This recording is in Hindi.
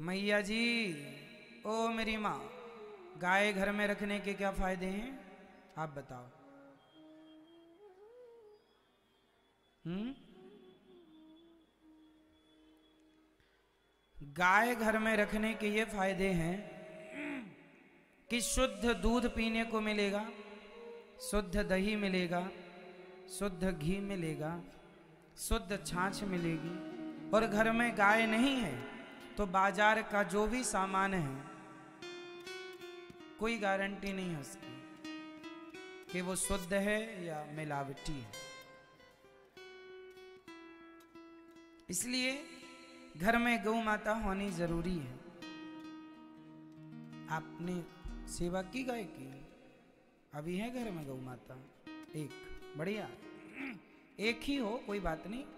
मैया जी, ओ मेरी माँ, गाय घर में रखने के क्या फायदे हैं आप बताओ। गाय घर में रखने के ये फायदे हैं कि शुद्ध दूध पीने को मिलेगा, शुद्ध दही मिलेगा, शुद्ध घी मिलेगा, शुद्ध छाछ मिलेगी। और घर में गाय नहीं है तो बाजार का जो भी सामान है कोई गारंटी नहीं है उसकी कि वो शुद्ध है या मिलावटी है। इसलिए घर में गौ माता होनी जरूरी है। आपने सेवा की गाय की? अभी है घर में गौ माता? एक बढ़िया, एक ही हो कोई बात नहीं,